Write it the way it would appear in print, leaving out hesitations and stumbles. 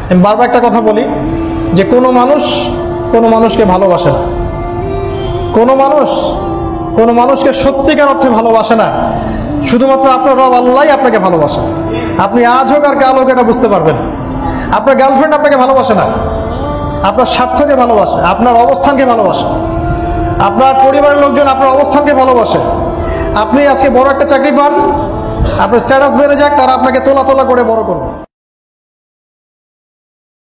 আমি বারবার একটা কথা বলি যে কোনো মানুষকে ভালোবাসে না, কোনো মানুষকে সত্যিকার অর্থে ভালোবাসে না। শুধুমাত্র আপনার রব আল্লাহই আপনাকে ভালোবাসে। আপনি আজ হোক আর কাল হোক এটা বুঝতে পারবেন। আপনার গার্লফ্রেন্ড আপনাকে ভালোবাসে না, আপনার স্বার্থকে ভালোবাসে, আপনার অবস্থানকে ভালোবাসে, আপনার পরিবারের লোকজন আপনার অবস্থানকে ভালোবাসে। আপনি আজকে বড় একটা চাকরি পান, আপনার স্ট্যাটাস বেড়ে যাক, তারা আপনাকে তোলা তোলা করে বড় করবে।